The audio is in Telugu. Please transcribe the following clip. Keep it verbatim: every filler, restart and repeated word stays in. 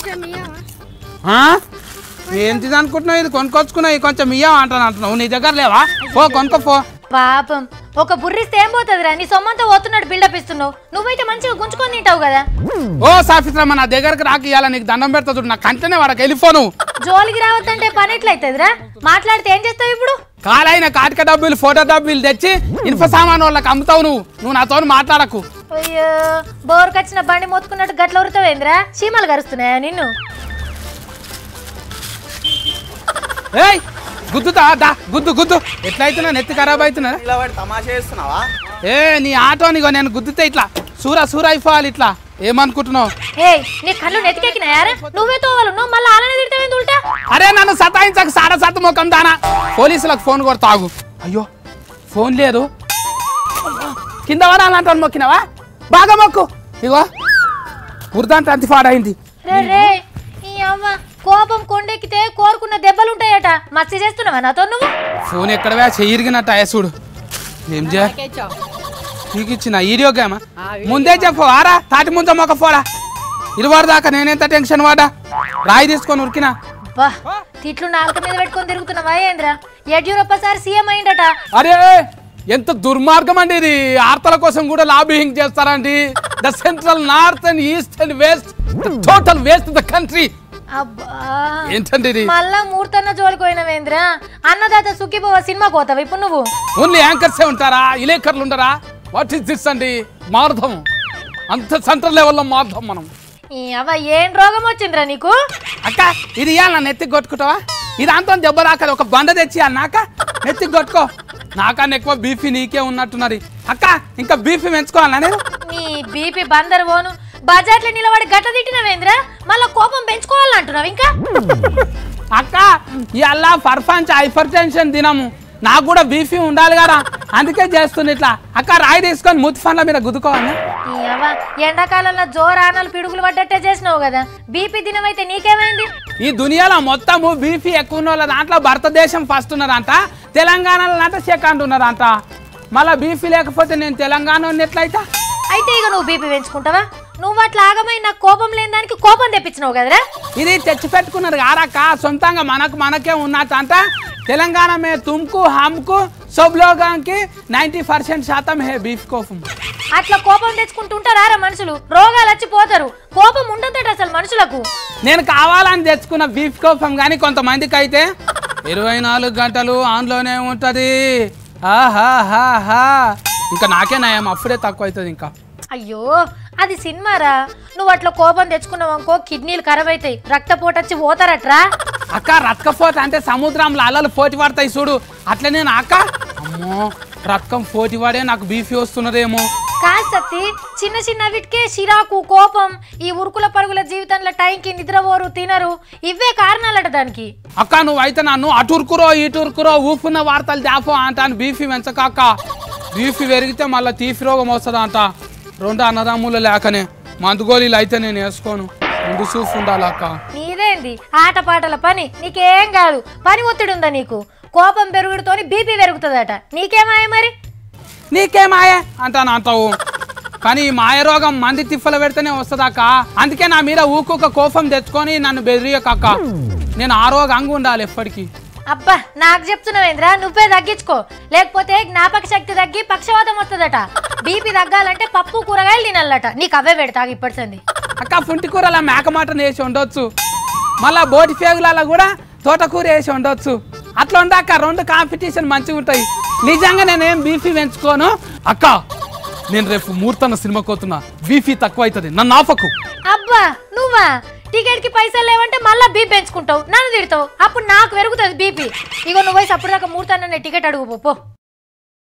ఏంటిది అనుకుంటున్నావు? ఇది కొనుక్కొచ్చుకున్నావు, కొంచెం ఇయ్యం అంటాను అంటున్నావు. నీ దగ్గర లేవా? పో కొనుక్కో పో. పాపం ఒక బుర్రిస్తే ఏం పోతుందిరా? నీ సొమ్మంతా పోతున్నాడు బిల్డప్ ఇస్తున్నావు. నువ్వైతే మంచిగా గుంజుకొని తింటావు కదా. ఓ సాఫిత్రమ్మ, నా దగ్గరకు రాకి ఇయ్యాల నీకు దండం పెడతా చూడు. నా కంటనే వాడకి వెళ్ళిపోను. జోలికి రావద్దంటే పని ఎట్లయితుందిరా? మాట్లాడితే ఏం చేస్తావు ఇప్పుడు? కాలైన కాటిక డబ్బులు ఫోటో డబ్బులు తెచ్చి ఇనుప సామాన్ వాళ్ళకి అమ్ముతావు. నువ్వు నువ్వు నాతో మాట్లాడకు. అయ్యో, బోరుకొచ్చిన బండి మొత్తుకున్నట్టు గట్ల ఉరుతావేంద్రా? చీమలు కరుస్తున్నాయా నిన్ను? ఏయ్ గుద్దుతా దా గుద్దు గుద్దు. ఎట్లయితున్నా నెత్తి ఖరాబ్ అవుతున్నా. ఏ నీ ఆటో నీగో నేను గుద్దుతే ఇట్లా సూర సూర అయిపోవాలి. ఇట్లా ఏమనుకుంటున్నావు? ఏ నీ కళ్ళు నెత్తికెక్కినాయారా? నువ్వే తోవాలి, నువ్వు మళ్ళీ అలానే తిడతావేంది ఉల్టా? అరే నన్ను సతాయించక సాడ సత్తు ముఖం దానా. పోలీసులకు ఫోన్ కూడా తాగు. అయ్యో ఫోన్ లేదు. కింద వాడాలంటాను. మొక్కినావా? బాగా మొక్కు. ఇగో ఉర్దాంత అంతి పాడైంది. రే రే ఈ అవ్వ కోపం కొండెక్కితే కోరుకున్న దెబ్బలుంటాయట. మస్తు చేస్తున్నావా నాతో నువ్వు? ఫోన్ ఎక్కడవా చెయ్యిరిగినట్టు అయ్యసుడు. ఏం చే నీకు ఇచ్చిన వీడియో గేమా? ముందే చెప్పు ఆరా తాటి ముంచ మొక్క పోడా. ఇరువారు దాకా నేనెంత టెన్షన్ వాడా. రాయి తీసుకొని ఉరికినా. బా తిట్లు నాలుక మీద పెట్టుకొని తిరుగుతున్నావా ఏంద్రా? యడ్యూరప్ప సార్ సీఎం అయిందట. అరే ఎంత దుర్మార్గం అండి ఇది. ఆర్తల కోసం కూడా లాబింగ్ చేస్తారండి. The central north and east and west total waste the country. ఏంటండి మళ్ళా మూర్తన్న జోలిపోయినవేంద్ర? అన్నదాత సుఖీపోవ సినిమా కోతావు ఇప్పుడు నువ్వు? ఓన్లీ యాంకర్సే ఉంటారా? ఇలేకర్లు ఉండరా? వాట్ ఇస్ దిస్ అండి? మార్ధం అంత సెంట్రల్ లెవెల్లో మార్ధం మనం. అవ్వ ఏం రోగం వచ్చిందిరా నీకు? అక్క ఇది ఇయ్యాల నెత్తికి కొట్టుకుంటావా? ఇది అంత దెబ్బ రాకదు. ఒక బండ తెచ్చి నాక నెత్తికి కొట్టుకో. నాకన్నా ఎక్కువ బీపీ నీకే ఉన్నట్టున్నది. అక్క ఇంకా బీపీ పెంచుకోవాలా నేను? నీ బీపీ బందరు పోను. బజార్లో నిలబడి గట్ట తిట్టినవేంద్ర? మళ్ళా కోపం పెంచుకోవాలంటున్నావు ఇంకా? అక్క ఇవాళ పర్ఫాన్స్ హైపర్ టెన్షన్ దినము. నాకు కూడా బీపీ ఉండాలి కదా, అందుకే చేస్తుంది ఇట్లా. అక్క రాయి తీసుకొని మూతి ఫండ్ల మీద గుద్దుకోవాలి. ఎండాకాలంలో జోరానాలు పిడుగులు పడ్డట్టే చేసినావు కదా. బీపీ దినం అయితే నీకేమైంది? ఈ దునియాలో మొత్తము బీపీ ఎక్కువ ఉన్న వాళ్ళ దాంట్లో భారతదేశం ఫస్ట్ ఉన్నారంట, తెలంగాణలో అంటే సెకండ్ ఉన్నారంట. మళ్ళీ బీపీ లేకపోతే నేను తెలంగాణ ఎట్లయితా? అయితే ఇక నువ్వు బీపీ పెంచుకుంటావా? నువ్వు అట్లా ఆగమై నాకు కోపం లేని దానికి కోపం తెప్పించినావు కదరా? ఇది తెచ్చి పెట్టుకున్నారు కారక్క, సొంతంగా మనకు మనకే ఉన్నట్టంట. తెలంగాణ మే తుమ్కు హమ్కు సబ్ లోగానికి నైంటీ పర్సెంట్ శాతం హే బీఫ్ కోపం. అట్లా కోపం తెచ్చుకుంటుంటారా మనుషులు? రోగాలు వచ్చిపోతారు. కోపం ఉండదట అసలు మనుషులకు. నేను కావాలని తెచ్చుకున్న బీఫ్ కోపం కానీ కొంతమందికి అయితే ఇరవై నాలుగు గంటలు ఆన్లోనే ఉంటది. ఆహాహా ఇంకా నాకే నయం, అప్పుడే తక్కువ అవుతుంది ఇంకా. అయ్యో అది సినిమారా. నువ్వు అట్లా కోపం తెచ్చుకున్నావు అనుకో కిడ్నీలు ఖరాబ్ అవుతాయి, రక్తపోటు వచ్చి పోతారట్రా. అక్క రక్తపోటు అంటే సముద్రంలో అలలు పోటీ పడతాయి చూడు, అట్లనే అక్క. అమ్మో రక్తం పోటీ పడే నాకు బీపీ వస్తున్నదేమో. కాదు సత్తి, చిన్న చిన్న వీటికే చిరాకు కోపం. ఈ ఉరుకుల పరుగుల జీవితంలో టైంకి నిద్రపోరు తినరు, ఇవే కారణాలట దానికి. అక్క నువ్వైతే నన్ను అటురుకురో ఇటురుకురో ఊపున్న వార్తలు దాపో అంటాను. బీపీ పెంచక బీపీ పెరిగితే మళ్ళీ తీపి రోగం వస్తుంది అంట. రెండు అన్నదమ్ములు లేకనే మందుగోళీలు అయితే నేను వేసుకోను. ముందు చూసి ఉండాలి అక్క. నీదేంది ఆటపాటల పని? నీకేం కాదు. పని ఒత్తిడి ఉందా నీకు? కోపం పెరుగుడుతోని బీపీ పెరుగుతుందట. నీకేమాయ మరి? నీకేమాయ అంటాను అంటావు. కానీ ఈ మాయ రోగం మంది తిప్పలు పెడితేనే వస్తుందక్క. అందుకే నా మీద ఊకొక కోపం తెచ్చుకొని నన్ను బెదిరియకక్క. నేను ఆరోగ్యంగా ఉండాలి ఎప్పటికీ. అబ్బా నాకు చెప్తున్నావేంద్రా? నువ్వే తగ్గించుకో, లేకపోతే జ్ఞాపక శక్తి తగ్గి పక్షవాతం వస్తుందట. బీపీ తగ్గాలంటే పప్పు కూరగాయలు తినాలట. నీకు అవే పెడతా ఇప్పటిసంది. అక్క పుంటి కూరలా మేకమాటను వేసి ఉండొచ్చు, మళ్ళా బోటి పేగులలో కూడా తోటకూర వేసి ఉండొచ్చు. అట్లా ఉండక్క రెండు కాంపిటీషన్ మంచిగా ఉంటాయి. నిజంగా నేనేం బీపీ పెంచుకోను అక్క. నేను రేపు మూర్తన్న సినిమాకి పోతున్నా, బీపీ తక్కువ అవుతుంది, నన్ను ఆపకు. అబ్బా నువ్వా? టికెట్ కి పైసలు లేవంటే మళ్ళీ బీపీ పెంచుకుంటావు, నన్ను తిడతావు, అప్పుడు నాకు పెరుగుతుంది బీపీ. ఇగో నువ్వు అప్పుడు దాకా మూర్తన్న టికెట్ అడుగు పో.